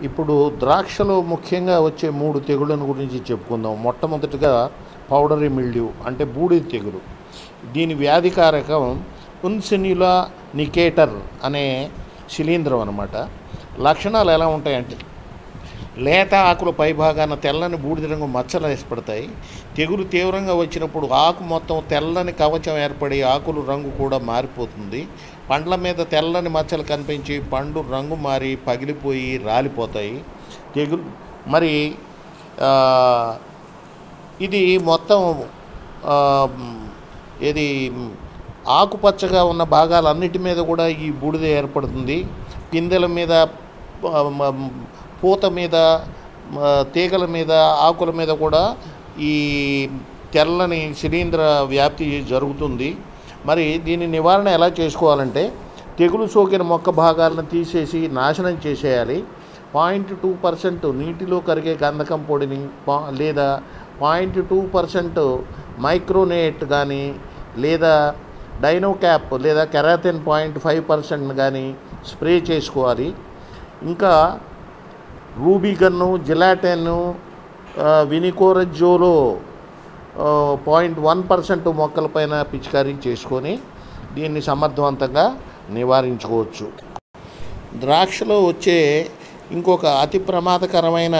ఇప్పుడు ద్రాక్షలో ముఖ్యంగా వచ్చే 3 తెగుళ్ళను గురించి చెప్పుకుందాం. మొట్టమొదటిగా పౌడరీ మిల్డ్యూ అంటే బూడిద తెగులు. దీని వ్యాధికారకం ఉన్సిన్యులా నికేటర్ అనే శిలీంధ్రం అన్నమాట. లక్షణాలు ఎలా ఉంటాయంటే లేత ఆకుల పైభాగాన తెల్లని బూడిద రంగు మచ్చలు ఏర్పడతాయి. తెగులు తీవ్రంగా వచ్చినప్పుడు ఆకు మొత్తం తెల్లని కవచం ఏర్పడి ఆకులు రంగు కూడా మారిపోతుంది. పండ్ల మీద తెల్లని మచ్చలు కనిపించి పండు రంగు మారి పగిలిపోయి రాలిపోతాయి. తెగులు మరి ఇది మొత్తం ఇది ఆకుపచ్చగా ఉన్న భాగాలన్నిటి మీద కూడా ఈ బూడిద ఏర్పడుతుంది. పిందెల మీద, పూత మీద, తీగల మీద, ఆకుల మీద కూడా ఈ తెల్లని శిలీంధ్ర వ్యాప్తి జరుగుతుంది. మరి దీని నివారణ ఎలా చేసుకోవాలంటే తెగులు సోకిన మొక్క భాగాలను తీసేసి నాశనం చేసేయాలి. 0.2% నీటిలో కరిగే గంధకం పొడిని లేదా 0.2% మైక్రోనేట్ కానీ లేదా డైనోక్యాప్ లేదా కెరాటిన్ 0.5% కానీ స్ప్రే చేసుకోవాలి. ఇంకా రూబిగన్ను, జిలాటెన్ను, వినికోరజోలో 0.1% మొక్కలపైన పిచికారీ చేసుకొని దీన్ని సమర్థవంతంగా నివారించుకోవచ్చు. ద్రాక్షలో వచ్చే ఇంకొక అతి ప్రమాదకరమైన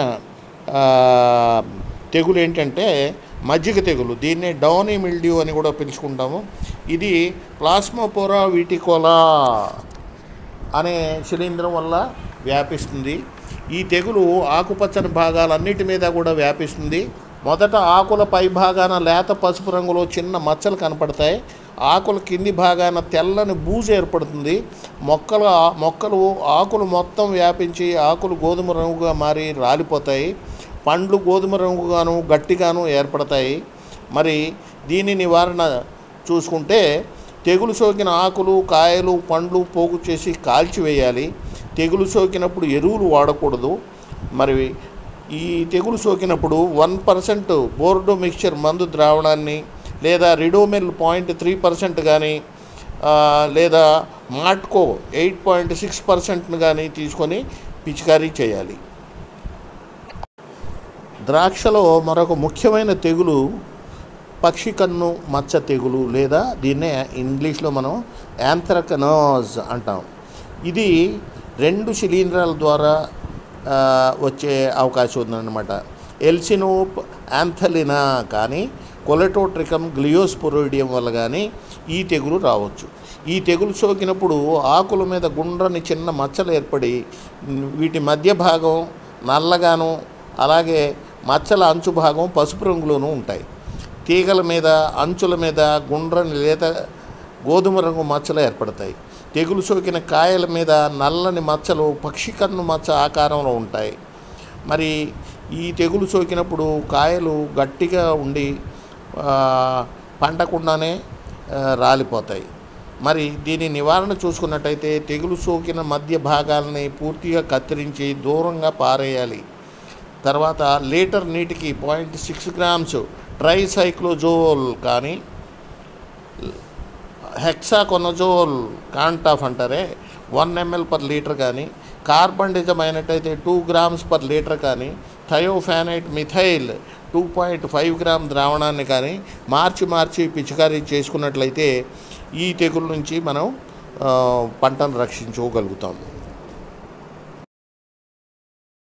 తెగులు ఏంటంటే మజ్జిగ తెగులు. దీన్నే డౌనీ మిల్డ్యూ అని కూడా పిలుచుకుంటాము. ఇది ప్లాస్మోపోరా విటికోలా అనే శిలీంధ్రం వల్ల వ్యాపిస్తుంది. ఈ తెగులు ఆకుపచ్చని భాగాలన్నిటి మీద కూడా వ్యాపిస్తుంది. మొదట ఆకుల పై భాగాన లేత పసుపు రంగులో చిన్న మచ్చలు కనపడతాయి. ఆకుల కింది భాగాన తెల్లని బూజు ఏర్పడుతుంది. మొక్కలు ఆకులు మొత్తం వ్యాపించి ఆకులు గోధుమ రంగుగా మారి రాలిపోతాయి. పండ్లు గోధుమ రంగుగాను గట్టిగాను ఏర్పడతాయి. మరి దీని నివారణ చూసుకుంటే తెగులు సోకిన ఆకులు, కాయలు, పండ్లు పోగు చేసి కాల్చివేయాలి. తెగులు సోకినప్పుడు ఎరువులు వాడకూడదు. మరి ఈ తెగులు సోకినప్పుడు 1% బోర్డో మిక్చర్ మందు ద్రావణాన్ని లేదా రిడోమెల్ 0.3% కానీ లేదా మాట్కో 8.6% కానీ తీసుకొని పిచికారీ చేయాలి. ద్రాక్షలో మరొక ముఖ్యమైన తెగులు పక్షి కన్ను మచ్చ తెగులు లేదా దీన్నే ఇంగ్లీష్లో మనం యాంథ్రకనోజ్ అంటాం. ఇది 2 శిలీంధ్రాల ద్వారా వచ్చే అవకాశం ఉందన్నమాట. ఎల్సినోప్ యాంథలినా కానీ కొలెటోట్రికమ్ గ్లియోస్పోరోడియం వల్ల కానీ ఈ తెగులు రావచ్చు. ఈ తెగులు సోకినప్పుడు ఆకుల మీద గుండ్రని చిన్న మచ్చలు ఏర్పడి వీటి మధ్య భాగం నల్లగాను అలాగే మచ్చల అంచు భాగం పసుపు రంగులోనూ ఉంటాయి. తీగల మీద, అంచుల మీద గుండ్రని లేత గోధుమ రంగు మచ్చలు ఏర్పడతాయి. తెగులు సోకిన కాయల మీద నల్లని మచ్చలు పక్షి కన్ను మచ్చ ఆకారంలో ఉంటాయి. మరి ఈ తెగులు సోకినప్పుడు కాయలు గట్టిగా ఉండి పండకుండానే రాలిపోతాయి. మరి దీని నివారణ చూసుకున్నట్టయితే తెగులు సోకిన మధ్య భాగాలని పూర్తిగా కత్తిరించి దూరంగా పారేయాలి. తర్వాత లీటర్ నీటికి 0.6 grams ట్రైసైక్లోజోల్ కానీ హెక్సాకొనజోల్ కాంటాఫ్ అంటారే 1 ml per లీటర్ కానీ కార్బండిజం అయినట్టయితే 2 grams per లీటర్ కానీ థయోఫానైట్ మిథైల్ 2.5 grams ద్రావణాన్ని కానీ మార్చి పిచికారీ చేసుకున్నట్లయితే ఈ తెగుల నుంచి మనం పంటను రక్షించుకోగలుగుతాము.